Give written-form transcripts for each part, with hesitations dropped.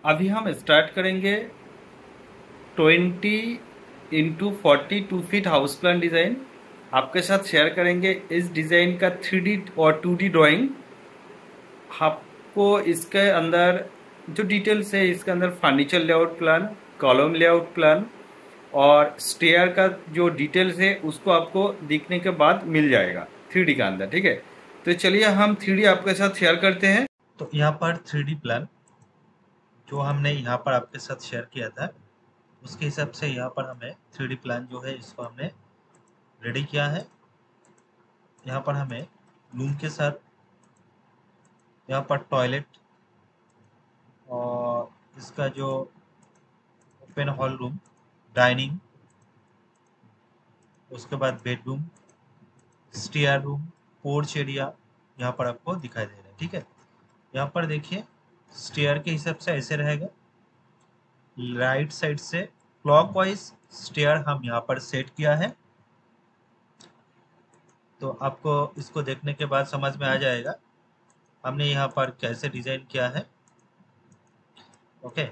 अभी हम स्टार्ट करेंगे 20 x 42 feet house plan design. आपके साथ शेयर करेंगे इस डिज़ाइन का 3D और 2D ड्राइंग। आपको इसके अंदर जो डिटेल्स है, इसके अंदर furniture layout plan, column layout plan और स्टेयर का जो डिटेल्स है उसको आपको दिखने के बाद मिल जाएगा 3D का अंदर। ठीक है, तो चलिए हम 3D आपके साथ शेयर करते हैं। तो यहाँ पर 3D प्लान जो हमने यहाँ पर आपके साथ शेयर किया था, उसके हिसाब से यहाँ पर हमें 3D प्लान जो है इसको हमने रेडी किया है। यहाँ पर हमें रूम के साथ यहाँ पर टॉयलेट और इसका जो ओपन हॉल रूम, डाइनिंग, उसके बाद bedroom, stair room, porch area यहाँ पर आपको दिखाई दे रहा है। ठीक है, यहाँ पर देखिए स्टेयर के हिसाब से ऐसे रहेगा। राइट साइड से क्लॉकवाइज स्टेयर हम यहाँ पर सेट किया है। तो आपको इसको देखने के बाद समझ में आ जाएगा हमने यहाँ पर कैसे डिजाइन किया है। ओके,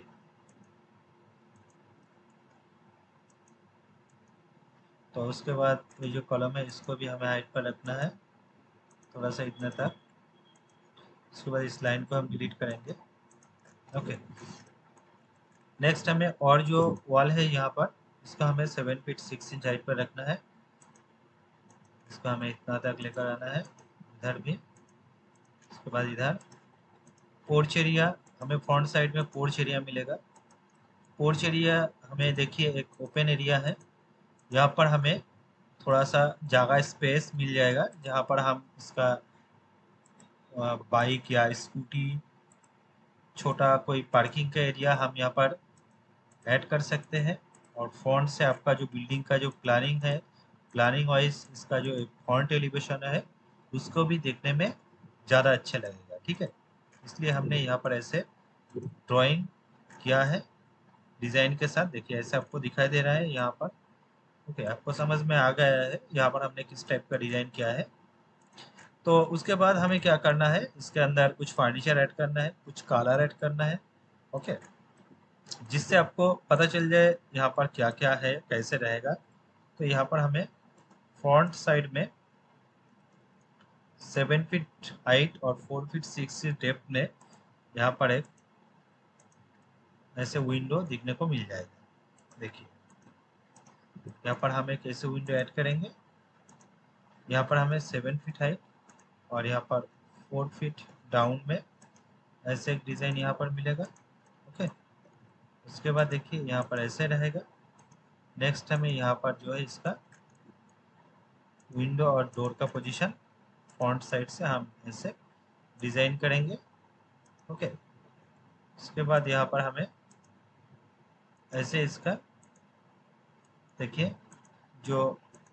तो उसके बाद ये जो कॉलम है इसको भी हमें हाइट पर रखना है, थोड़ा सा इतना तक। उसके बाद इस लाइन को हम डिलीट करेंगे। ओके, नेक्स्ट हमें और जो वॉल है यहाँ पर, इसका हमें 7 फीट 6 इंच हाइट पर रखना है। इसको हमें इतना तक लेकर आना है, इधर भी। उसके बाद इधर पोर्च एरिया, हमें फ्रंट साइड में पोर्च एरिया मिलेगा। पोर्च एरिया हमें देखिए एक ओपन एरिया है, यहाँ पर हमें थोड़ा सा जगह स्पेस मिल जाएगा जहाँ पर हम इसका बाइक या स्कूटी, छोटा कोई पार्किंग का एरिया हम यहाँ पर ऐड कर सकते हैं। और फ्रंट से आपका जो बिल्डिंग का जो प्लानिंग है, प्लानिंग वाइज इसका जो फ्रंट एलिवेशन है उसको भी देखने में ज़्यादा अच्छा लगेगा। ठीक है, इसलिए हमने यहाँ पर ऐसे ड्राइंग किया है डिज़ाइन के साथ। देखिए ऐसे आपको दिखाई दे रहा है यहाँ पर। ओके, आपको समझ में आ गया है यहाँ पर हमने किस टाइप का डिज़ाइन किया है। तो उसके बाद हमें क्या करना है, इसके अंदर कुछ फर्नीचर ऐड करना है, कुछ कलर ऐड करना है। ओके, जिससे आपको पता चल जाए यहाँ पर क्या क्या है, कैसे रहेगा। तो यहाँ पर हमें फ्रंट साइड में 7 फीट हाइट और 4 फीट 6 डेप्थ में यहाँ पर एक ऐसे विंडो दिखने को मिल जाएगा। देखिए यहाँ पर हम एक ऐसे विंडो ऐड करेंगे। यहाँ पर हमें 7 फीट हाइट और यहाँ पर 4 फीट डाउन में ऐसे एक डिज़ाइन यहाँ पर मिलेगा। ओके, उसके बाद देखिए यहाँ पर ऐसे रहेगा। नेक्स्ट हमें यहाँ पर जो है इसका विंडो और डोर का पोजीशन फ्रंट साइड से हम ऐसे डिज़ाइन करेंगे। ओके, उसके बाद यहाँ पर हमें ऐसे इसका देखिए जो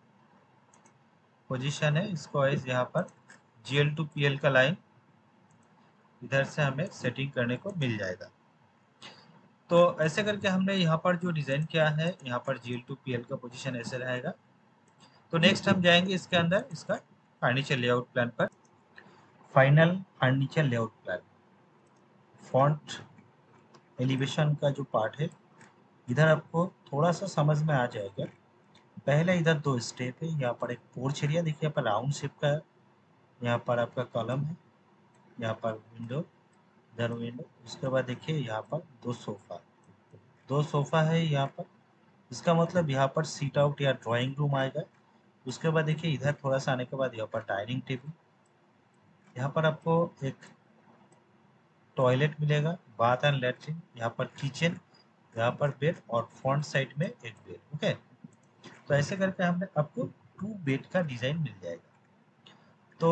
पोजीशन है इसको वाइज यहाँ पर GL टू PL का लाइन इधर से हमें सेटिंग करने को मिल जाएगा। तो ऐसे करके हमने यहाँ पर जो डिज़ाइन किया है, यहाँ पर GL टू PL का पोजीशन ऐसे रहेगा। तो नेक्स्ट हम जाएंगे इसके अंदर इसका फर्नीचर लेआउट प्लान पर। Final furniture layout plan, front elevation का जो पार्ट है, इधर आपको थोड़ा सा समझ में आ जाएगा। पहले इधर दो स्टेप है, यहाँ पर एक पोर्च एरिया देखिए, यहाँ पर राउंड शेप का है। यहाँ पर आपका कॉलम है, यहाँ पर विंडो, इधर विंडो। उसके बाद देखिए यहाँ पर दो सोफा है यहाँ पर। इसका मतलब यहाँ पर सीट आउट या ड्राइंग रूम आएगा। उसके बाद देखिए इधर थोड़ा सा आने के बाद यहाँ पर डाइनिंग टेबल, यहाँ पर आपको एक टॉयलेट मिलेगा, बाथ एंड लेट्रिन, यहाँ पर किचन, यहाँ पर बेड और फ्रंट साइड में एक बेड। ओके, तो ऐसे करके हमने आपको 2 बेड का डिजाइन मिल जाएगा। तो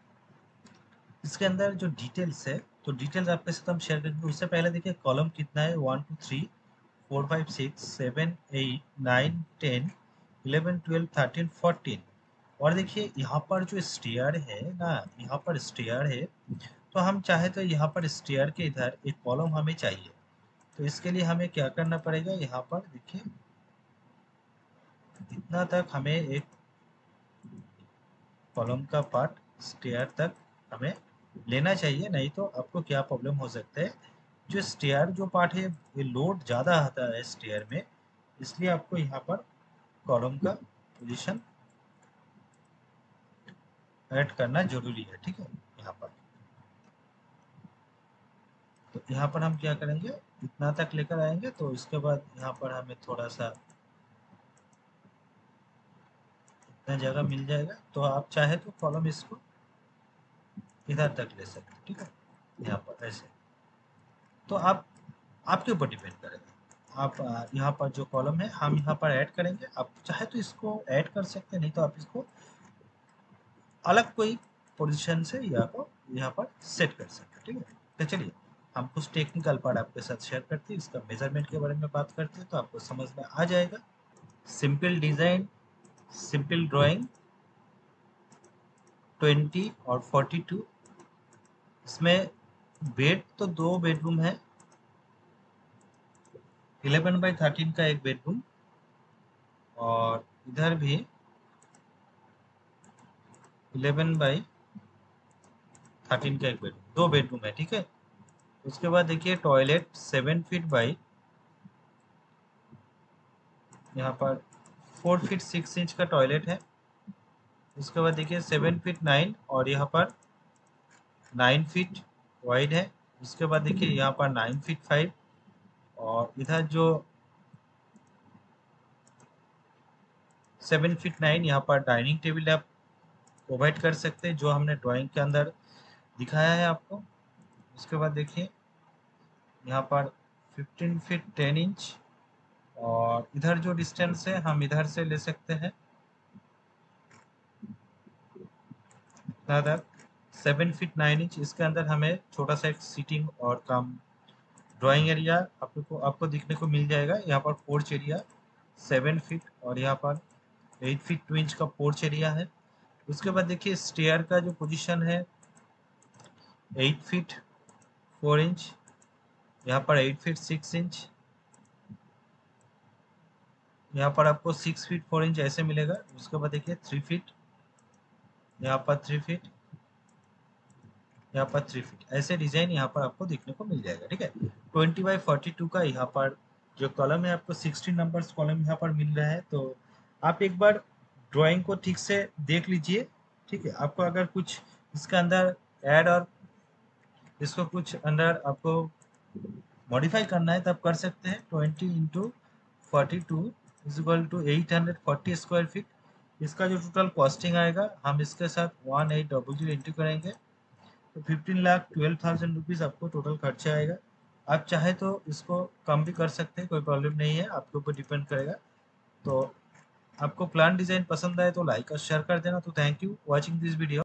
इसके अंदर जो डिटेल्स है, तो डिटेल्स आपके साथ हम शेयर करेंगे। उससे पहले देखिए कॉलम कितना है, 1 2 3 4 5 6 7 8 9 10 11 12 13 14। और देखिए यहाँ पर जो स्टेयर है ना, यहाँ पर स्टेयर है, तो हम चाहे तो यहाँ पर स्टेयर के इधर एक कॉलम हमें चाहिए। तो इसके लिए हमें क्या करना पड़ेगा, यहाँ पर देखिए इतना तक हमें एक कॉलम का पार्ट स्टेयर तक हमें लेना चाहिए, नहीं तो आपको क्या प्रॉब्लम हो सकता है, जो स्टेयर जो पार्ट है ये लोड ज़्यादा आता है स्टेयर में, इसलिए आपको यहाँ पर कॉलम का पोजीशन ऐड करना जरूरी है। ठीक है, यहाँ पर तो यहाँ पर हम क्या करेंगे, इतना तक लेकर आएंगे। तो इसके बाद यहाँ पर हमें थोड़ा सा इतना जगह मिल जाएगा, तो आप चाहे तो कॉलम इसको इधर तक ले सकते हैं। ठीक है, यहाँ पर ऐसे, तो आप आपके ऊपर डिपेंड करेगा। आप यहाँ पर जो कॉलम है हम यहाँ पर ऐड करेंगे, आप चाहे तो इसको ऐड कर सकते हैं, नहीं तो आप इसको अलग कोई पोजीशन से यहाँ पर सेट कर सकते हैं। ठीक है, तो चलिए हम कुछ टेक्निकल पार्ट आपके साथ शेयर करते हैं, इसका मेजरमेंट के बारे में बात करते हैं, तो आपको समझ में आ जाएगा। सिंपल डिजाइन, सिंपल ड्राइंग 20 और 42। इसमें बेड तो 2 बेडरूम है, 11/13 का एक बेडरूम, और इधर भी 11/13 का एक बेडरूम, 2 बेडरूम है। ठीक है, उसके बाद देखिए टॉयलेट 7 फीट बाई यहाँ पर 4 फीट 6 इंच का टॉयलेट है। उसके बाद देखिए 7 फीट 9 और यहाँ पर 9 फीट वाइड है। उसके बाद देखिए यहाँ पर 9 फीट 5, और इधर जो 7 फीट 9 यहाँ पर डाइनिंग टेबल आप प्रोवाइड कर सकते हैं, जो हमने ड्राइंग के अंदर दिखाया है आपको। उसके बाद देखिए यहाँ पर 15 फीट 10 इंच, और इधर जो डिस्टेंस है हम इधर से ले सकते हैं तक 7 फीट 9 इंच। इसके अंदर हमें छोटा सा एक सीटिंग और कम ड्राइंग एरिया आपको दिखने को मिल जाएगा। यहाँ पर पोर्च एरिया 7 फीट और यहाँ पर 8 फीट 2 इंच का पोर्च एरिया है। उसके बाद देखिए स्टेयर का जो पोजीशन है 8 फीट 4 इंच, यहाँ पर 8 फीट 6 इंच, यहाँ पर आपको 6 फीट 4 इंच ऐसे मिलेगा। उसके बाद देखिए 3 फीट, यहाँ पर 3 फीट, यहाँ पर 3 फीट, ऐसे डिजाइन यहाँ पर आपको देखने को मिल जाएगा। ठीक है, 20/42 का यहाँ पर जो कॉलम है आपको 16 नंबर्स कॉलम यहाँ पर मिल रहा है। तो आप एक बार ड्राइंग को ठीक से देख लीजिए। ठीक है, आपको अगर कुछ इसका अंदर ऐड और इसको कुछ अंदर आपको मॉडिफाई करना है तब कर सकते हैं। 20 × 42 = 840 स्क्वायर फीट। इसका जो टोटल कॉस्टिंग आएगा हम इसके साथ 1800 इंटू करेंगे, तो 15,12,000 रुपीज़ आपको टोटल खर्चा आएगा। आप चाहे तो इसको कम भी कर सकते हैं, कोई प्रॉब्लम नहीं है, आपके ऊपर डिपेंड करेगा। तो आपको प्लान डिज़ाइन पसंद आए तो लाइक और शेयर कर देना। तो thank you watching this video.